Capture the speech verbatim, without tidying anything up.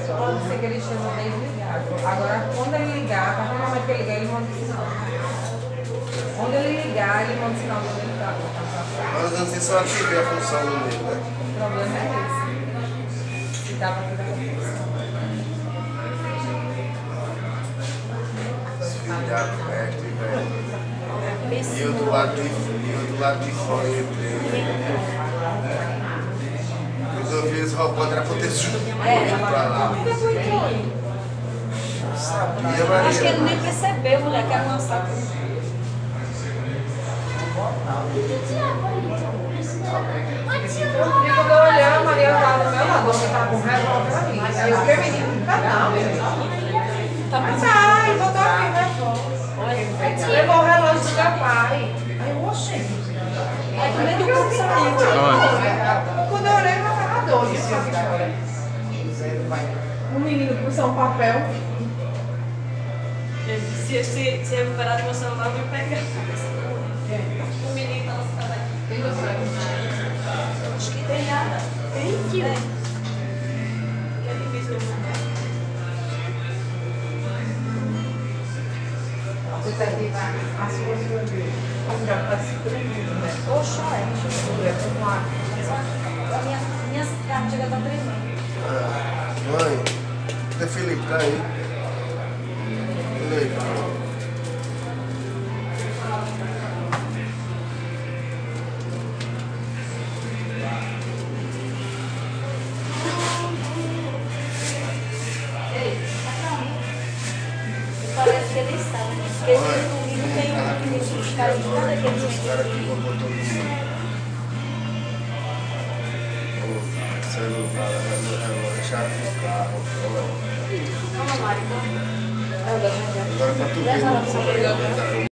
Pode ser que ele esteja desligado. Agora, quando ele ligar, a partir do momento que ele ligar, ele manda o sinal. Quando ele ligar, ele manda o sinal do dele tá. Mas eu não sei se eu ativei a função no meio, né? O problema é esse. Se dá pra tirar a função. Desfilhado perto, velho. E eu do lado de, eu do lado de fora eu entrei. Eu vi esse robô era protegido pra lá. Por que tu entrou? Sabia, Maria? Acho que ele nem percebeu, mulher, que era uma saca. Eu fico olhando, a Maria tava do meu lado, você tava com o revólver ali. Aí eu fiquei menino, tá não, Tá mas muito sai, botou aqui o revólver. Levou o relógio do meu pai. Aí eu, oxê. Aí no meio do corpo saiu. Quando eu olhei, eu tava doido. Um menino puxou um papel. Se, se, se recuperar do meu celular, eu vou pegar. O menino tava sentado aqui. Tem você? Acho que tem nada. Tem que. É. Que é difícil de mandar. Você tá aqui, as suas bebês. Já tá se tremendo, né? Oxa, é. Vamos A minha, minha carne já tá tremendo. Ah, mãe, cadê Felipe? Tá aí? Felipe. Parece que ele sabe. Porque esse domingo tem os caras de cada aqueles Os caras que roubou todo mundo. O celular, eu deixar no carro. Vamos lá, então. Agora tá tudo bem.